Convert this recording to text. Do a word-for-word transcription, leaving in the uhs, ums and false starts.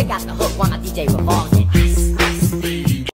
got the hook while my D J revolves it.